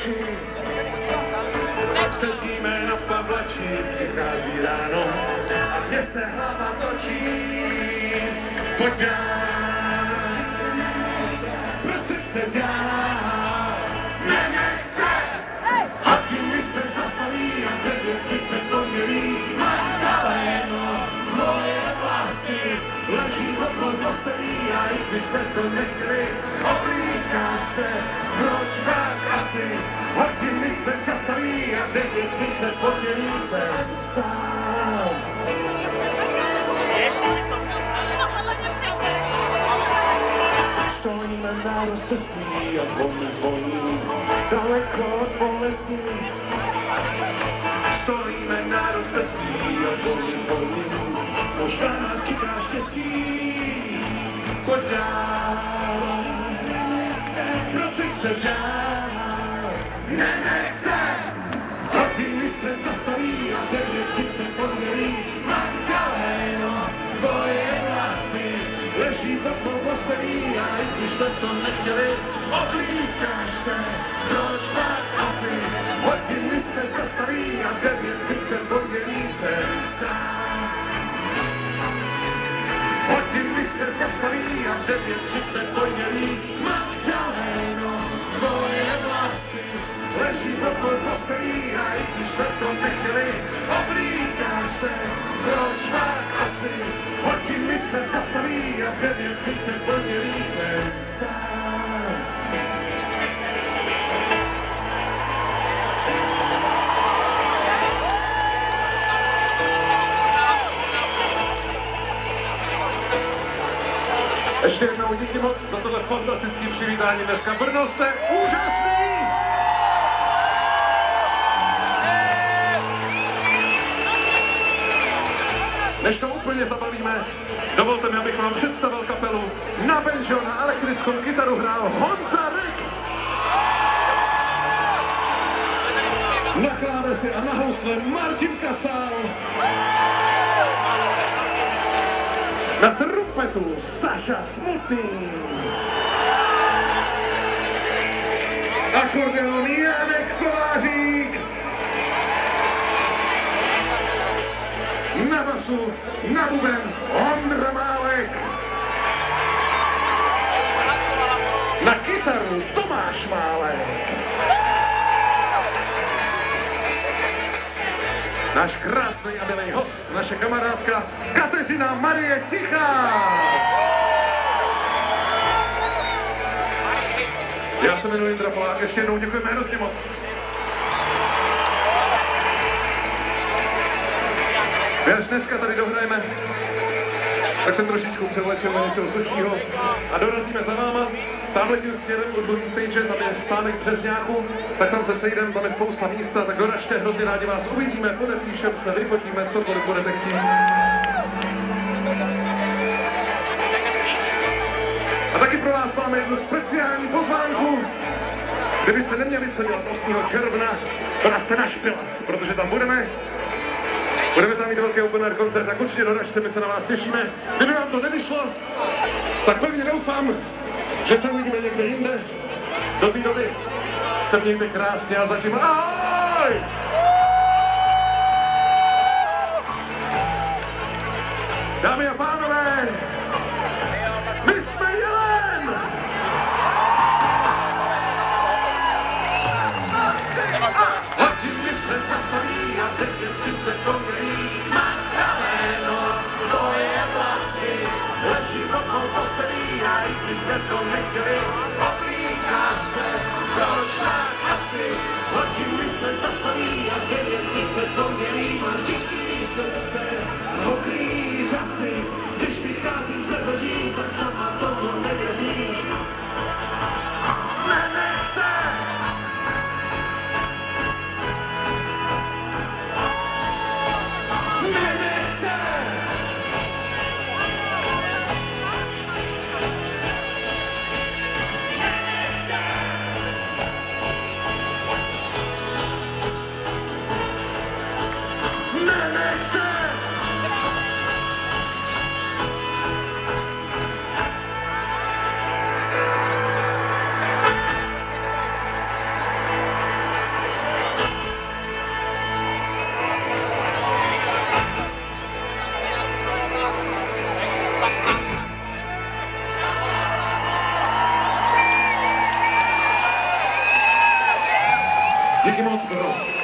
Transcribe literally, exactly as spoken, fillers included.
oči. Sedíme na pavlači, přichází ráno a mě se hlava točí. Pojď dál, prosit se dál, nenech se. Hodiny se zastaví a devět třicet pondělí. Magdaleno, moje vlasy leží okolo postelí a i když jsme to nechtěli, oblíká se, proč tak asi. Hodiny se zastaví a devět třicet pondělí jsem sám. Stojíme na rozcestí a zvony zvoní daleko od bolesti. Stojíme na rozcestí a zvony zvoní, možná nás čeká štěstí. Pojď dál, prosit se dál, nenech se. Hodiny se zastaví a devět třicet pondělí. Magdaleno, tvoje vlasy leží v okno postelí a i když jsme to nechtěli, oblíkáš se, proč pak asi. Hodiny se zastaví a devět třicet pondělí jsem sám. Hodiny se zastaví a devět třicet pondělí. Magdaleno, tvoje vlasy leží v okno postelí a i když jsme to nechtěli, oblíkáš se, proč pak asi. Hodiny se zastaví a devět třicet pondělí jsem sám. Ještě jednou díky moc za tohle fantastické přivítání dneska. Brno, jste úžasný! Než to úplně zabavíme, dovolte mi, abych vám představil kapelu. Na banjo, na elektrickou kytaru hrál Honza Rik. Na klávesi a na housle Martin Kasal. Na trumpetu Saša Smutný. Akordeon Janek Kovářík. Na basu, na buben Ondra Málek. Na kytaru Tomáš Málek. Náš krásný a milý host, naše kamarádka Kateřina Marie Tichá. Já se jmenuji Jindra Polák, ještě jednou děkujeme hrozně moc. My až dneska tady dohrajeme, tak se trošičku převlečeme na něčeho slušného a dorazíme za váma. Tamhle tím směrem od druhý stage, tam je stánek Březňáku, tak tam se sejdeme, tam je spousta místa, tak doražte, hrozně rádi vás uvidíme, podepíšeme se, vyfotíme, cokoliv budete chtít. A taky pro vás máme jednu speciální pozvánku. Kdybyste neměli co dělat osmého června, dorazte na Špilas, protože tam budeme. Budeme tam mít velký open air koncert, tak určitě doražte, my se na vás těšíme. Kdyby vám to nevyšlo, tak pevně doufám, že se uvidíme někde jinde. Do té doby se mějte krásně a zatím ahoj! Dámy a pánové, my jsme Jelen! Hodiny se zastaví a devět třicet pondělí. Magdaleno, tvoje vlasy leží v okno postelí a i když jsme to nechtěli, oblíkáš se, proč tak asi. Hodiny se zastaví a devět třicet pondělí. Máš těžký srdce, mokrý řasy, když vycházíš ze dveří, tak sama tomu nevěříš. Nenech se! Nenech se! Díky moc, Petro.